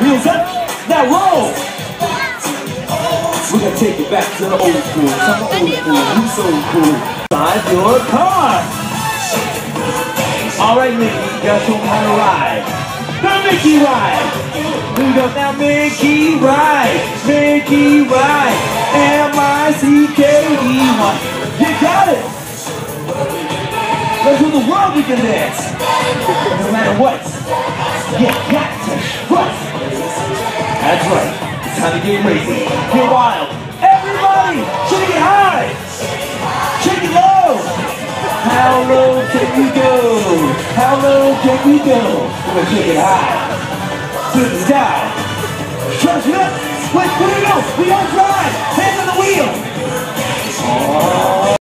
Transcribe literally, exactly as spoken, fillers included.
Wheels up, now roll. We're gonna take it back to the old school. Some old school, you so cool. Drive your car. All right, Mickey, you gotta show me how to ride. The Mickey ride. Here we go now, Mickey ride. Mickey ride. M I C K E Y. You got it. Let's do the world we can dance. No matter what. You got to trust. That's right. It's time to get crazy. Get wild. Everybody, shake it high. Shake it low. How low can we go? How low can we go? We're gonna shake it high. To the sky. Trust it up. Wait, where do we go? We don't drive. Hands on the wheel.